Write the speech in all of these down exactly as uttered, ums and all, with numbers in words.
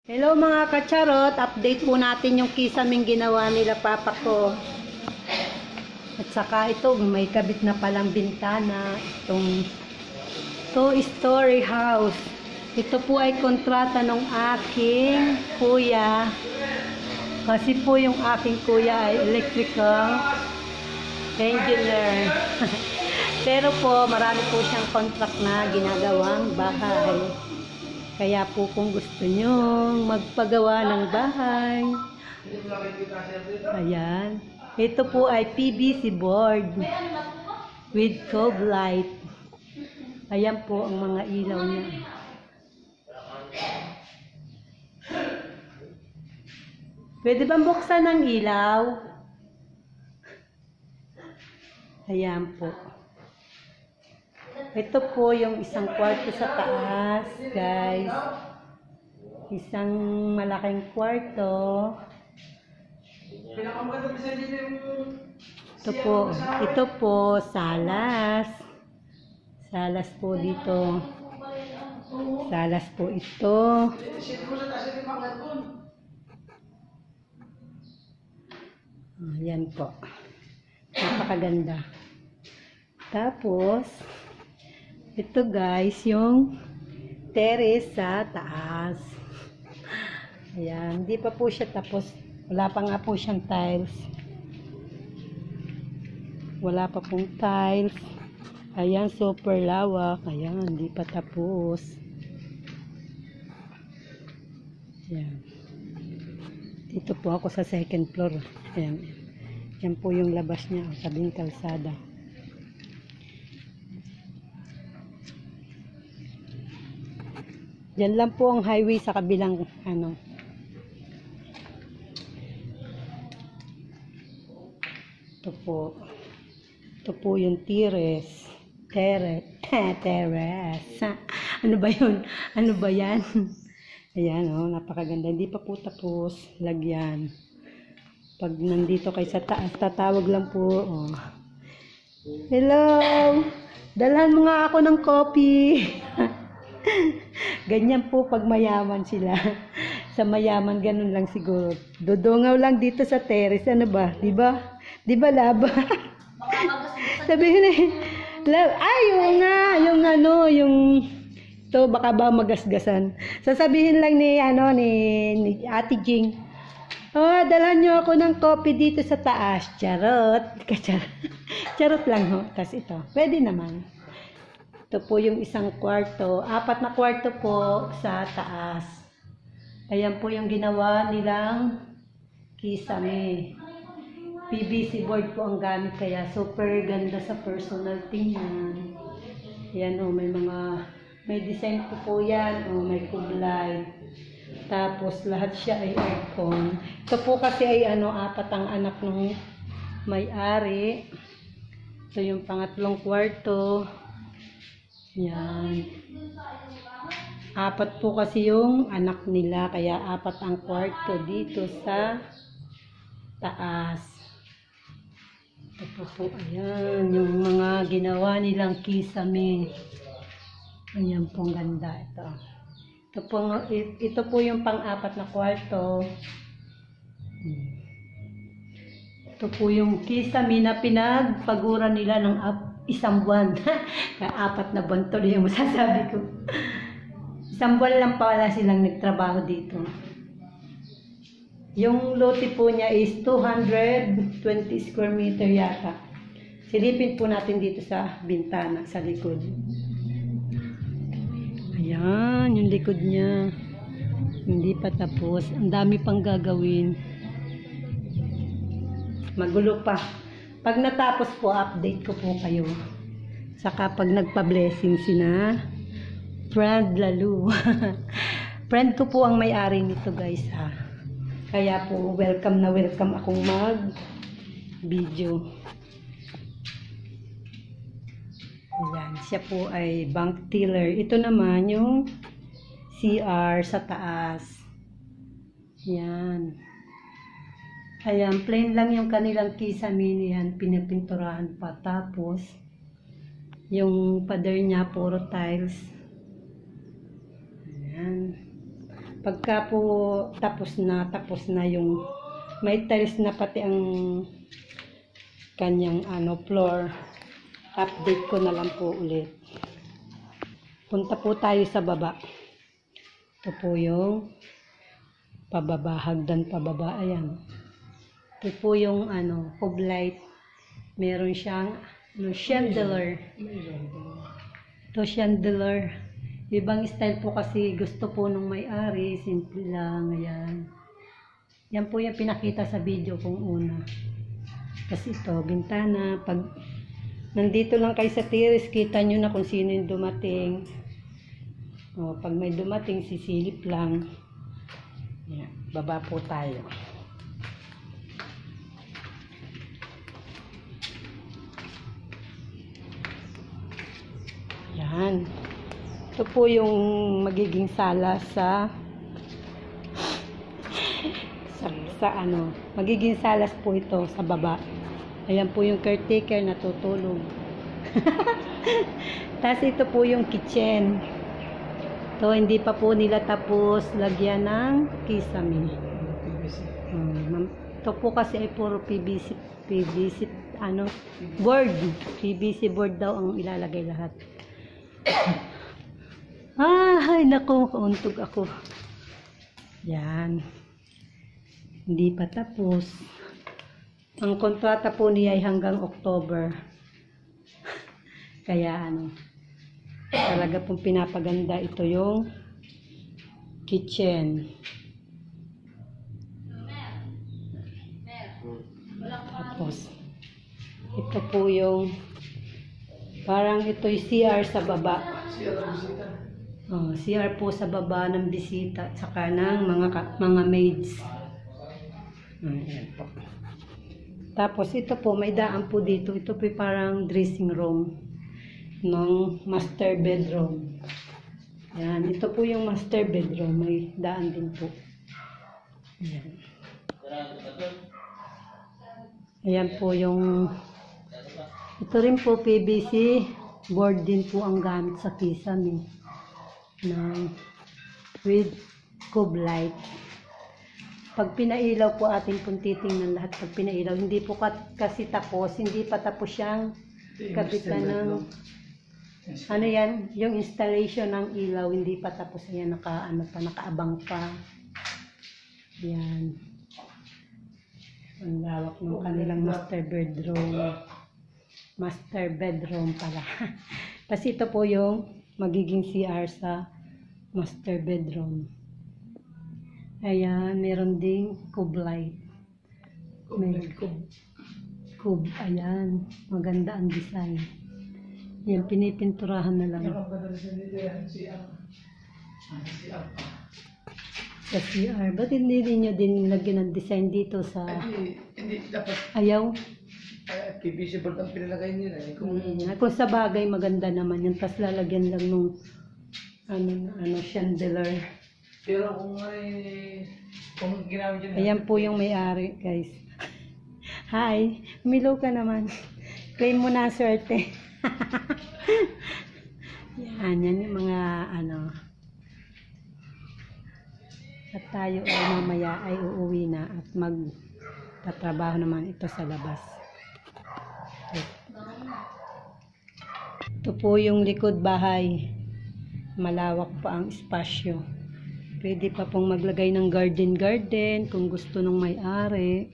Hello mga kacharot, update po natin yung kisaming ginawa nila papa ko. At saka ito, may kabit na palang bintana, itong two-story house. Ito po ay kontrata ng aking kuya. Kasi po yung aking kuya ay electrical engineer. Pero po, marami po siyang contract na ginagawang bahay. Kaya po kung gusto nyo magpagawa ng bahay, ayan. Ito po ay P V C board with coblight. Ayan po ang mga ilaw niya. Pwede bang buksan ng ilaw? Ayan po. Ito po yung isang kwarto sa taas, guys. Isang malaking kwarto. Ito po, ito po salas. Salas po dito. Salas po ito. Ayan po. Napakaganda. Tapos ito guys, yung terrace sa taas. Ayan, hindi pa po siya tapos. Wala pa nga po siyang tiles. Wala pa pong tiles. Ayan, super lawak. Ayan, hindi pa tapos. Ayan. Dito po ako sa second floor. Ayan. Yan po yung labas niya, sabing kalsada. Diyan lang po ang highway sa kabilang ano. Ito po. Ito po yung terrace. Terrace. Terrace. Ano ba yun? Ano ba yan? Ayan oh, napakaganda. Hindi pa po tapos. Lagyan. Pag nandito kayo sa taas, tatawag lang po. Oh. Hello! Dalhan mo nga ako ng coffee. Ganyan po pag mayaman sila. Sa mayaman ganun lang siguro. Dodongaw lang dito sa terrace, ano ba? 'Di ba? 'Di ba laba? Sabihin eh, lab, ay yung nga, yung ano, yung to baka ba magasgasan. Sasabihin lang ni ano ni, ni Ate Jing. Oh, dalhan niyo ako ng coffee dito sa taas. Charot. Charot. Charot lang ho. Tas ito. Pwede naman. Ito po yung isang kwarto. Apat na kwarto po sa taas. Ayan po yung ginawa nilang kisame. P V C board po ang gamit kaya super ganda sa personal tingnan. Ayan o, may mga, may design po po yan. O, may coblight. Tapos lahat siya ay aircon. Ito po kasi ay ano, apat ang anak ng may-ari. Ito yung pangatlong kwarto. Yan. Apat po kasi yung anak nila, kaya apat ang kwarto dito sa taas. Ito po po, ayan, yung mga ginawa nilang kisame. Ayan po, ganda ito. Ito po, ito po yung pang-apat na kwarto. Ito po yung kisame na pinagpagura nila ng isang buwan. Kaya apat na buwan tuloy yung masasabi ko. Isang buwan lang pala silang nagtrabaho dito. Yung lote po niya is two hundred twenty square meter yata. Silipin po natin dito sa bintana, sa likod. Ayan, yung likod niya. Hindi pa tapos. Ang dami pang gagawin. Magulo pa. Pag natapos po, update ko po kayo. Saka pag nagpa-blessing sina friend Lalu. Friend ko po ang may-ari nito guys ha. Kaya po welcome na welcome akong mag-video. Ayan, siya po ay bank teller. Ito naman yung C R sa taas. Ayan. Ayan, plain lang yung kanilang kisame yan, pinapinturahan pa. Tapos, yung pader niya, puro tiles. Ayan. Pagka po tapos na, tapos na yung may tiles na pati ang kanyang ano floor, update ko na lang po ulit. Punta po tayo sa baba. Ito po yung pababa, hagdan pababa. Ayan. Ito po yung ano, coblight. Meron siyang ano, chandelier. Ito chandelier. Ibang style po kasi gusto po nung may-ari. Simple lang. Ayan. Yan po yung pinakita sa video kung una. Kasi ito, bintana. Pag nandito lang kayo sa terrace, kita nyo na kung sino yung dumating. O, pag may dumating, sisilip lang. Yan. Baba po tayo. Yan. Ito po yung magiging sala sa sa, sa ano, magiging salas po ito sa baba. Ayan po yung caretaker na tutulog. Tapos ito po yung kitchen. Ito hindi pa po nila tapos lagyan ng kisame. Hmm, ito po kasi ay puro P V C, P V C ano, board. P V C board daw ang ilalagay lahat. Ay, naku, kauntog ako. Yan. Hindi pa tapos. Ang kontrata po niya ay hanggang October. Kaya ano, talaga pong pinapaganda ito yung kitchen. Tapos, ito po yung parang ito'y C R sa baba. Oh, C R po sa baba ng bisita at saka ng mga, mga maids. Ayan po. Tapos ito po, may daan po dito. Ito po parang dressing room ng master bedroom. Ayan, ito po yung master bedroom. May daan din po. Ayan. Ayan po yung ito rin po P V C board din po ang gamit sa kisame na with coblight. Pag pinailaw po ating pong titingnan lahat pag pinailaw, hindi po kasi tapos, hindi pa tapos siyang kapitan ng ano yan, yung installation ng ilaw, hindi pa tapos yan, naka, ano pa, nakaabang pa. Yan. Ang lawak ng kanilang master bedroom. Master bedroom pala. Kasi ito po yung magiging C R sa master bedroom. Ayan, meron ding coblight. May cob. Cob, ayan. Maganda ang design. Yan, pinipinturahan na lang. Sa C R. Ba't hindi niyo din lagyan ng design dito sa... Hindi, hindi dapat. Ayaw? Uh, P V C board ang pinalagay nila. Eh. Kung, mm, kung sa bagay, maganda naman yan. Tapos lalagyan lang nung ano, ano, chandelier. Pero kung ay, kung ginamit yun. Ayan po yung may-ari, guys. Hi, Milo ka naman. Claim mo na swerte. Yan, yan yung mga ano. At tayo ay mamaya ay uuwi na at magtatrabaho naman ito sa labas. Ito po yung likod bahay. Malawak pa ang espasyo. Pwede pa pong maglagay ng garden-garden kung gusto ng may-ari.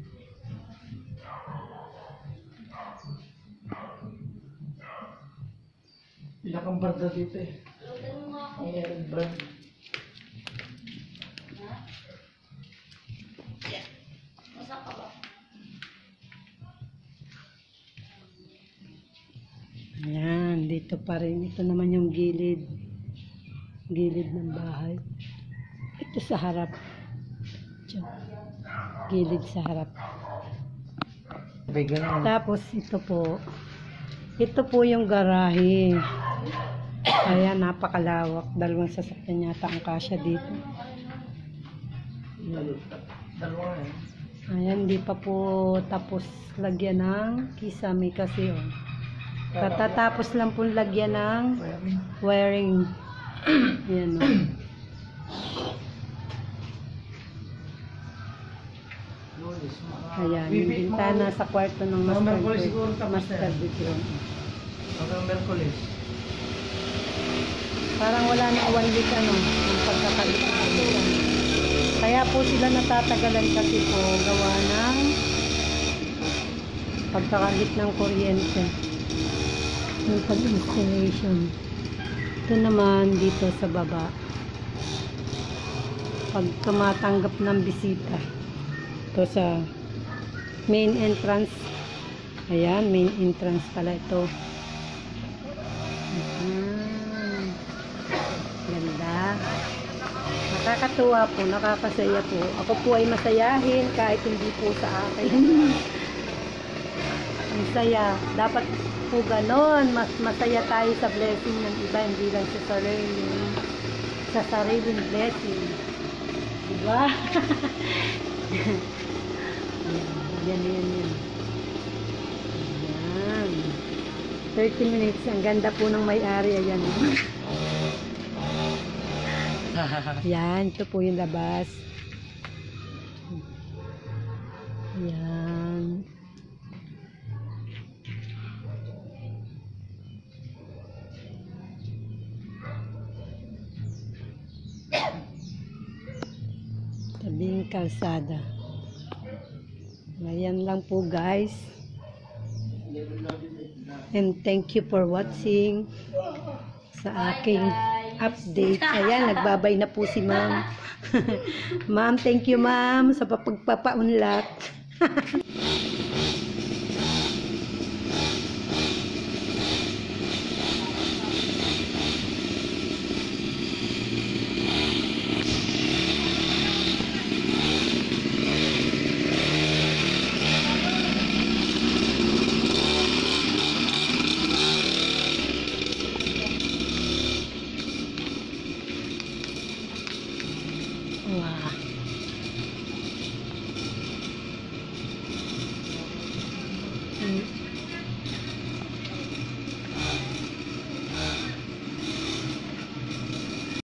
Pinakang barda dito eh. Ayan, brand. Ayan, dito pa rin. Ito naman yung gilid. Gilid ng bahay. Ito sa harap. Gilid sa harap. Tapos ito po. Ito po yung garahe. Ayan, napakalawak. Dalawang sasakyan yata ang kasya dito. Ayan, hindi pa po tapos lagyan ng kisame kasi oh. Katatapos lang po lagyan ng wiring. Ayan oh. Merkulis. Ayan, yung bintana sa kwarto ng Mga master Merkulis siguro bed- tapos na master yan. bedroom. Hanggang Merkulis. Parang wala na one week ano, yung pagkakalit. Kaya po sila natatagalan kasi po gawa ng pagkakalit ng kuryente. Yung pag-installation. Ito naman dito sa baba. Pag tumatanggap ng bisita. Ito sa main entrance. Ayan, main entrance pala ito. Hmm. Ganda. Nakakatuwa po, nakakasaya po. Ako po ay masayahin kahit hindi po sa akin. Ang saya. Dapat po ganon. Mas masaya tayo sa blessing ng iba, hindi lang sa sarili. Sa sariling blessing. Diba? Yan, yan, yan. Yan. thirty minutes. Ang ganda po ng may-ari. Ayan. Yan. Ito po yung labas. Yan. Tabing kalsada. Ayan lang po guys. And thank you for watching sa aking update. Ayan, nagbabay na po si ma'am. Ma'am, thank you ma'am sa pagpapaunlak. Wow. Mm.